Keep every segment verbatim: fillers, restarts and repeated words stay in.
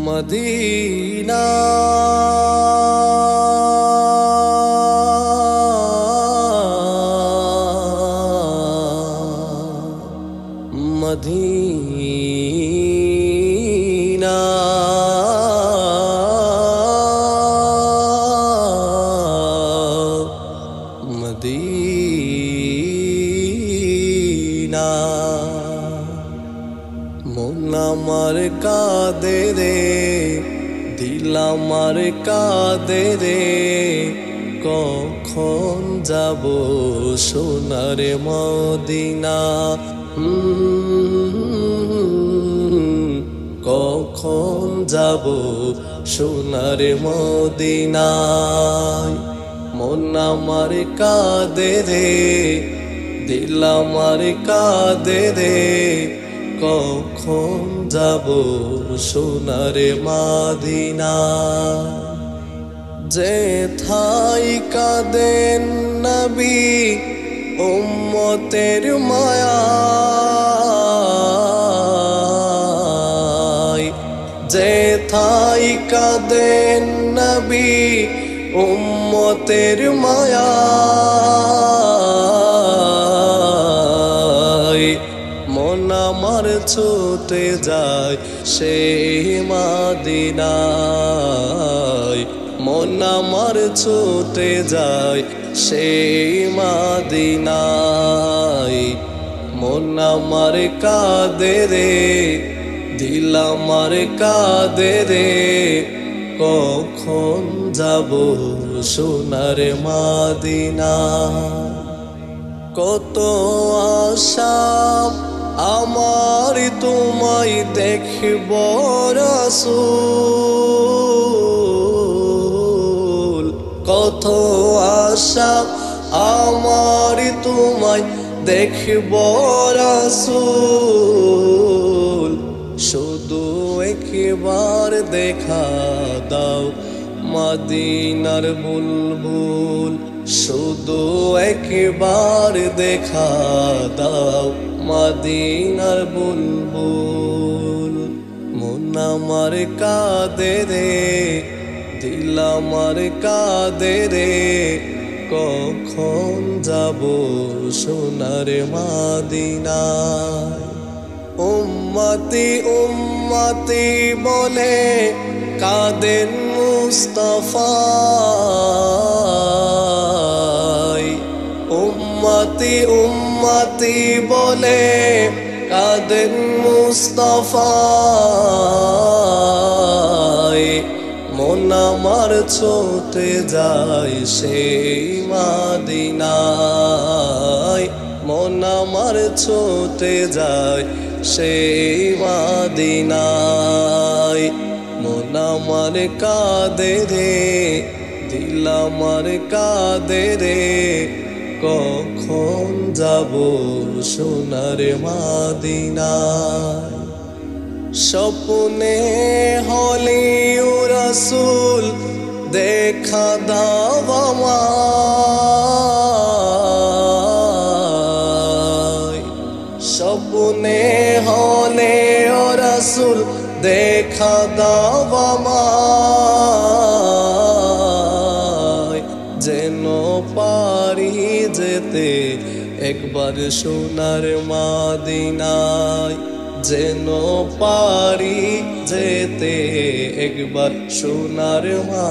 Medina Medina Medina মন আমার কাঁদে রে, দিল আমার কাঁদে রে, কখন যাব সোনার মদিনা। কখন যাব সোনার মদিনায়। মন আমার কাঁদে রে, দিল আমার কাঁদে রে, কখন যাব সোনার মদিনা। যেথায় কাঁদেন নবী উম্মতের মায়ায়, যেথায় কাঁদেন নবী উম্মতের মায়ায়, মন আমার ছুটে যায় সেই মদিনায়। মন আমার ছুটে যায় সেই মদিনায়। মন আমার কাঁদে রে, দিল আমার কাঁদে রে, কখন যাব সোনার মদিনা। কত আশা আমার তোমায় দেখব রাসূল, কত আশা আমার তোমায় দেখব রাসূল। শুধু একবার দেখা দাও মদিনার বুলবুল, শুধু একবার দেখা দাও মদিনার বুলবুল। মন আমার কাঁদে রে, দিল আমার কাঁদে রে, কখন যাব সোনার মদিনায়। উম্মতি উম্মতি বলে কাঁদেন মুস্তাফা, উম্মতি উম্মতি বলে কাঁদেন মুস্তাফা। মন আমার ছুটে যায় সেই মদিনায়, মন আমার ছুটে যায় সেই মদিনায়। মন আমার কাঁদে রে, দিল আমার কাঁদে রে, কখন যাব সোনার মদিনায়। স্বপ্নে হলে ও রাসূল দেখা দাও আমায়, স্বপ্নে হলে ও রাসূল দেখা দাও আমায়। যেন পারি যেতে একবার সোনার মদিনায়, যেন পারি যেতে একবার সোনার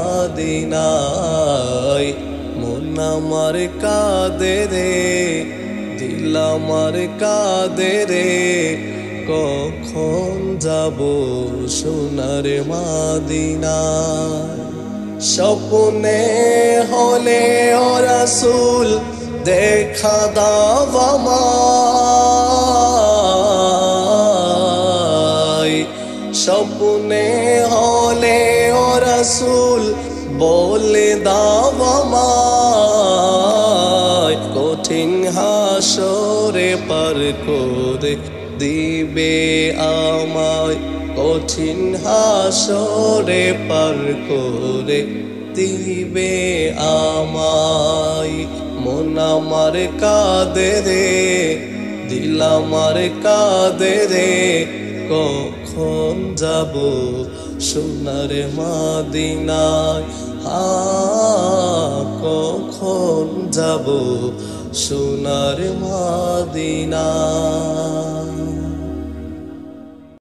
মদিনায়। মন আমার কাঁদে রে, দিল আমার কাঁদে রে, কখন যাব সোনার মদিনায়। স্বপ্নে হলে ও রাসূল দেখা দাও আমায়, স্বপ্নে হলে ও রাসূল বলে দাও আমায়। কঠিন হাসরে পার করে দিবে আমায়, কঠিন হাসরে পার করে দিবে আমায়। মন আমার কাঁদে রে, দিল আমার কাঁদে রে, কখন কখন যাব সোনার মদিনায়, হা কখন যাব সোনার মদিনায়।